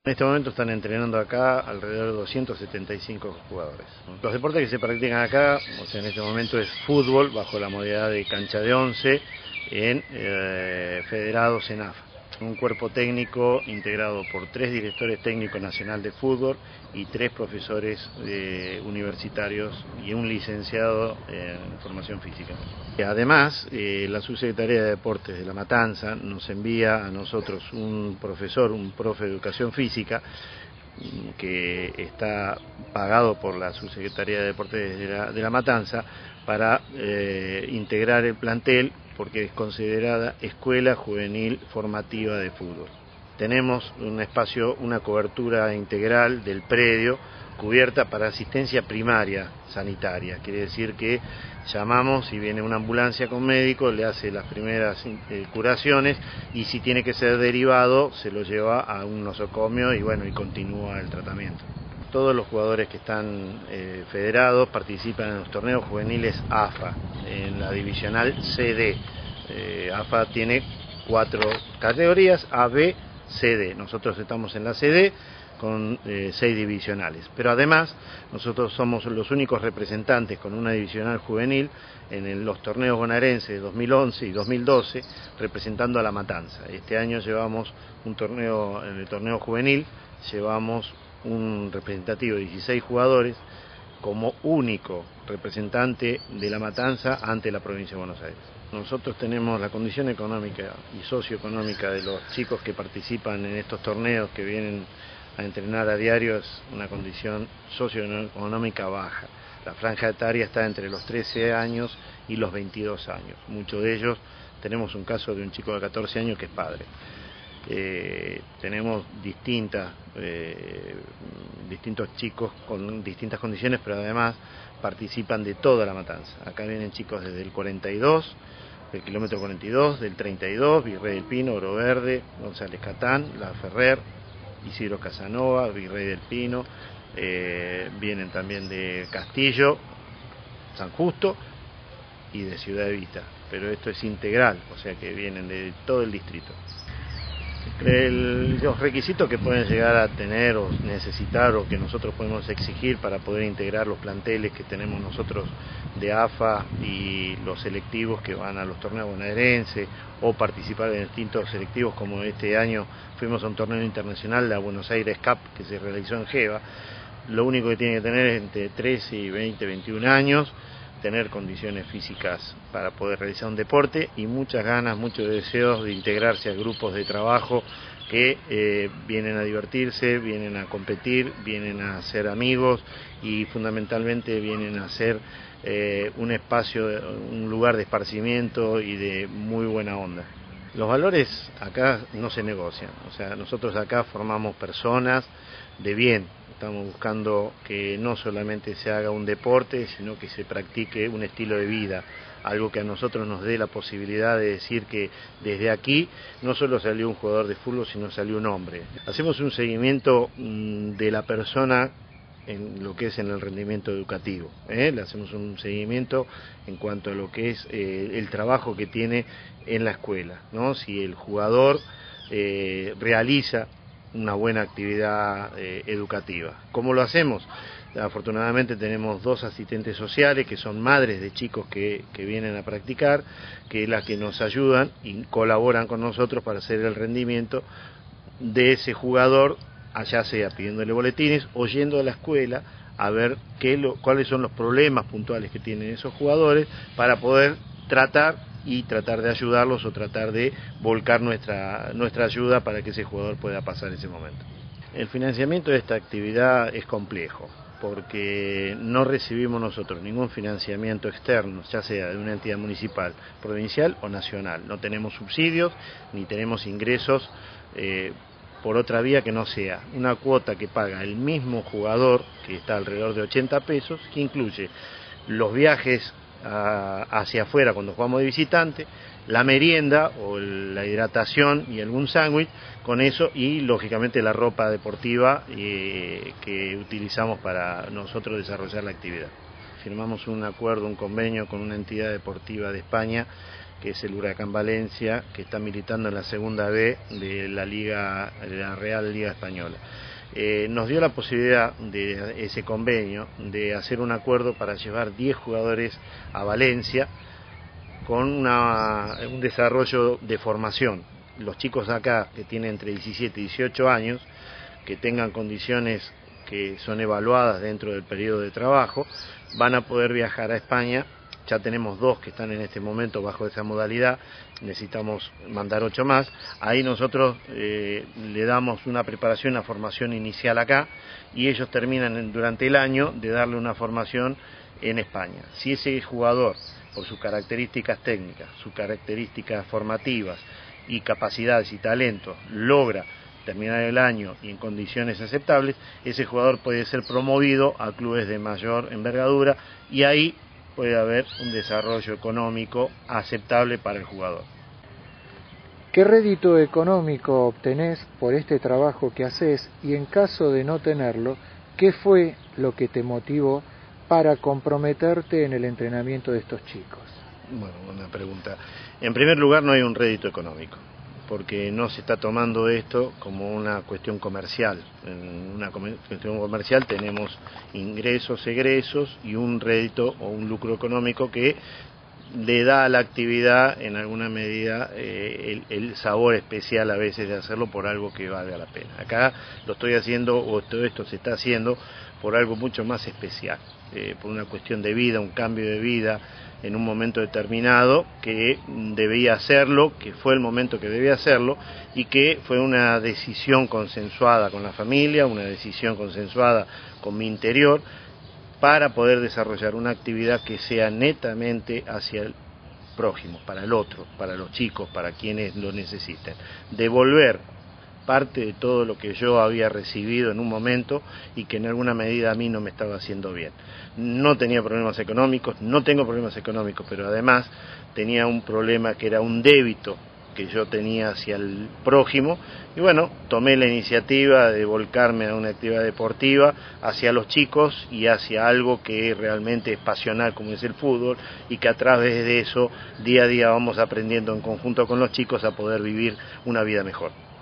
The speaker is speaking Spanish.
En este momento están entrenando acá alrededor de 275 jugadores. Los deportes que se practican acá, o sea, en este momento es fútbol bajo la modalidad de cancha de 11 en federados en AFA. Un cuerpo técnico integrado por 3 directores técnicos nacional de fútbol y 3 profesores universitarios y un licenciado en formación física. Además, la Subsecretaría de Deportes de La Matanza nos envía a nosotros un profesor, un profe de Educación Física, que está pagado por la Subsecretaría de Deportes de la Matanza para integrar el plantel, porque es considerada escuela juvenil formativa de fútbol. Tenemos un espacio, una cobertura integral del predio cubierta para asistencia primaria sanitaria, quiere decir que llamamos y viene una ambulancia con médico, le hace las primeras curaciones y si tiene que ser derivado se lo lleva a un nosocomio y bueno, y continúa el tratamiento. Todos los jugadores que están federados participan en los torneos juveniles AFA, en la divisional CD. AFA tiene 4 categorías, A, B, CD. Nosotros estamos en la CD con 6 divisionales. Pero además, nosotros somos los únicos representantes con una divisional juvenil en los torneos bonaerenses de 2011 y 2012, representando a La Matanza. Este año llevamos un torneo, en el torneo juvenil, llevamos un representativo de 16 jugadores como único representante de La Matanza ante la provincia de Buenos Aires. Nosotros tenemos la condición económica y socioeconómica de los chicos que participan en estos torneos, que vienen a entrenar a diario, es una condición socioeconómica baja. La franja etaria está entre los 13 años y los 22 años. Muchos de ellos, tenemos un caso de un chico de 14 años que es padre. Tenemos distintos chicos con distintas condiciones, pero además participan de toda La Matanza. Acá vienen chicos desde el 42, del kilómetro 42, del 32, Virrey del Pino, Oro Verde, González Catán, La Ferrer, Isidro Casanova, Virrey del Pino, vienen también de Castillo, San Justo y de Ciudad Evita, pero esto es integral, o sea que vienen de todo el distrito. Los requisitos que pueden llegar a tener o necesitar o que nosotros podemos exigir para poder integrar los planteles que tenemos nosotros de AFA y los selectivos que van a los torneos bonaerenses o participar en distintos selectivos, como este año fuimos a un torneo internacional, la Buenos Aires Cup, que se realizó en Geva. Lo único que tiene que tener es entre 13 y 20, 21 años, tener condiciones físicas para poder realizar un deporte y muchas ganas, muchos deseos de integrarse a grupos de trabajo que vienen a divertirse, vienen a competir, vienen a ser amigos y fundamentalmente vienen a ser un espacio, un lugar de esparcimiento y de muy buena onda. Los valores acá no se negocian, o sea, nosotros acá formamos personas de bien. Estamos buscando que no solamente se haga un deporte, sino que se practique un estilo de vida, algo que a nosotros nos dé la posibilidad de decir que desde aquí no solo salió un jugador de fútbol, sino salió un hombre. Hacemos un seguimiento de la persona en lo que es en el rendimiento educativo, le hacemos un seguimiento en cuanto a lo que es el trabajo que tiene en la escuela, ¿no? Si el jugador realiza una buena actividad educativa. ¿Cómo lo hacemos? Afortunadamente tenemos 2 asistentes sociales que son madres de chicos que vienen a practicar, que es las que nos ayudan y colaboran con nosotros para hacer el rendimiento de ese jugador, allá sea pidiéndole boletines o yendo a la escuela a ver cuáles son los problemas puntuales que tienen esos jugadores para poder tratar de ayudarlos o tratar de volcar nuestra ayuda para que ese jugador pueda pasar ese momento. El financiamiento de esta actividad es complejo porque no recibimos nosotros ningún financiamiento externo, ya sea de una entidad municipal, provincial o nacional. No tenemos subsidios ni tenemos ingresos por otra vía que no sea una cuota que paga el mismo jugador, que está alrededor de 80 pesos, que incluye los viajes hacia afuera cuando jugamos de visitante, la merienda o la hidratación y algún sándwich, con eso y lógicamente la ropa deportiva que utilizamos para nosotros desarrollar la actividad. Firmamos un acuerdo, un convenio con una entidad deportiva de España que es el Huracán Valencia, que está militando en la segunda B de la Real Liga Española. Nos dio la posibilidad de ese convenio de hacer un acuerdo para llevar 10 jugadores a Valencia con un desarrollo de formación. Los chicos acá que tienen entre 17 y 18 años, que tengan condiciones que son evaluadas dentro del periodo de trabajo, van a poder viajar a España. Ya tenemos 2 que están en este momento bajo esa modalidad, necesitamos mandar 8 más. Ahí nosotros le damos una preparación, una formación inicial acá, y ellos terminan durante el año de darle una formación en España. Si ese jugador, por sus características técnicas, sus características formativas y capacidades y talentos, logra terminar el año y en condiciones aceptables, ese jugador puede ser promovido a clubes de mayor envergadura, y ahí puede haber un desarrollo económico aceptable para el jugador. ¿Qué rédito económico obtenés por este trabajo que haces? Y en caso de no tenerlo, ¿qué fue lo que te motivó para comprometerte en el entrenamiento de estos chicos? Bueno, buena pregunta. En primer lugar, no hay un rédito económico, porque no se está tomando esto como una cuestión comercial. En una cuestión comercial tenemos ingresos, egresos y un rédito o un lucro económico que le da a la actividad en alguna medida el sabor especial a veces de hacerlo por algo que valga la pena. Acá lo estoy haciendo, o todo esto se está haciendo por algo mucho más especial, por una cuestión de vida, un cambio de vida en un momento determinado que debía hacerlo, que fue el momento que debía hacerlo, y que fue una decisión consensuada con la familia, una decisión consensuada con mi interior, para poder desarrollar una actividad que sea netamente hacia el prójimo, para el otro, para los chicos, para quienes lo necesiten. Devolver parte de todo lo que yo había recibido en un momento y que en alguna medida a mí no me estaba haciendo bien. No tenía problemas económicos, no tengo problemas económicos, pero además tenía un problema que era un débito que yo tenía hacia el prójimo, y bueno, tomé la iniciativa de volcarme a una actividad deportiva hacia los chicos y hacia algo que realmente es pasional, como es el fútbol, y que a través de eso día a día vamos aprendiendo en conjunto con los chicos a poder vivir una vida mejor.